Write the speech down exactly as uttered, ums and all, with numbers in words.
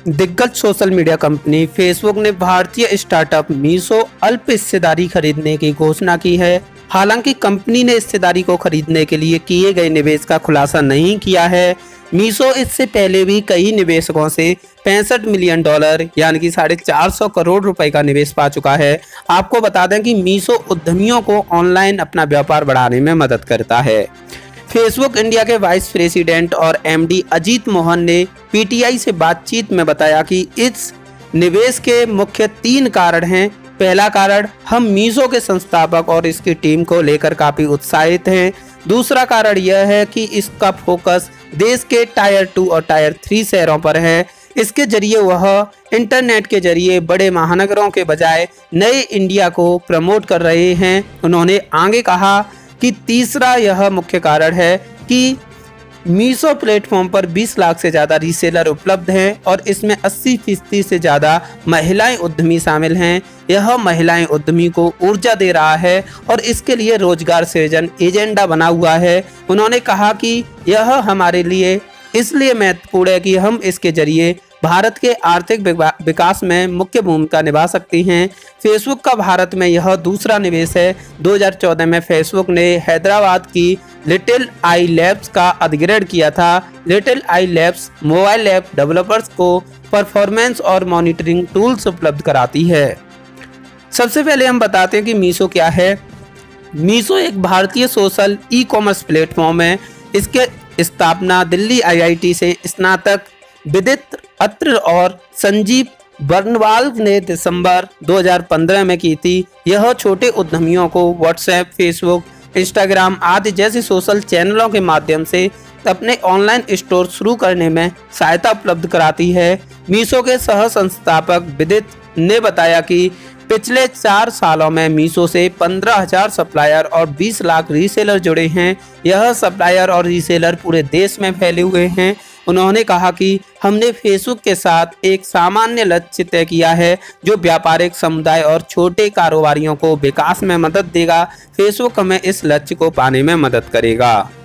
दिग्गज social media company Facebook ने भारतीय स्टार्टअप मीशो अल्प हिस्सेदारी खरीदने की घोषणा की है। हालांकि कंपनी ने हिस्सेदारी को खरीदने के लिए किए गए निवेश का खुलासा नहीं किया है। मीशो इससे पहले भी कई निवेशकों से पैंसठ मिलियन डॉलर यानी कि साढ़े चार सौ करोड़ रुपए का निवेश पा चुका है। आपको बता दें कि मीशो उद्यमियों को ऑनलाइन अपना व्यापार बढ़ाने में मदद करता है। फेसबुक इंडिया के वाइस प्रेसिडेंट और एमडी अजीत मोहन ने पीटीआई से बातचीत में बताया कि इस निवेश के मुख्य तीन कारण हैं। पहला कारण, हम मीशो के संस्थापक और इसकी टीम को लेकर काफ़ी उत्साहित हैं। दूसरा कारण यह है कि इसका फोकस देश के टायर टू और टायर थ्री शहरों पर है। इसके जरिए वह इंटरनेट के जरिए बड़े महानगरों के बजाय नए इंडिया को प्रमोट कर रहे हैं। उन्होंने आगे कहा कि तीसरा यह मुख्य कारण है कि मीशो प्लेटफॉर्म पर बीस लाख से ज़्यादा रीसेलर उपलब्ध हैं और इसमें अस्सी फीसदी से ज़्यादा महिलाएं उद्यमी शामिल हैं। यह महिलाएं उद्यमी को ऊर्जा दे रहा है और इसके लिए रोजगार सृजन एजेंडा बना हुआ है। उन्होंने कहा कि यह हमारे लिए इसलिए महत्वपूर्ण है कि हम इसके जरिए भारत के आर्थिक विकास में मुख्य भूमिका निभा सकती हैं। फेसबुक का भारत में यह दूसरा निवेश है। दो हज़ार चौदह में फेसबुक ने हैदराबाद की लिटिल आई लैब्स का अधिग्रहण किया था। Little Eye Labs mobile app developers को परफॉर्मेंस और मॉनिटरिंग टूल्स उपलब्ध कराती है। सबसे पहले हम बताते हैं कि मीशो क्या है। मीशो एक भारतीय सोशल ई कॉमर्स प्लेटफॉर्म है। इसके स्थापना दिल्ली आईआईटी से स्नातक विदित अत्र और संजीव बर्नवाल ने दिसंबर दो हज़ार पंद्रह में की थी। यह छोटे उद्यमियों को व्हाट्सएप, फेसबुक, इंस्टाग्राम आदि जैसे सोशल चैनलों के माध्यम से अपने ऑनलाइन स्टोर शुरू करने में सहायता उपलब्ध कराती है। मीशो के सह संस्थापक विदित ने बताया कि पिछले चार सालों में मीशो से पंद्रह हज़ार सप्लायर और बीस लाख रीसेलर जुड़े हैं। यह सप्लायर और रीसेलर पूरे देश में फैले हुए हैं। उन्होंने कहा कि हमने फेसबुक के साथ एक सामान्य लक्ष्य तय किया है जो व्यापारिक समुदाय और छोटे कारोबारियों को विकास में मदद देगा। फेसबुक हमें इस लक्ष्य को पाने में मदद करेगा।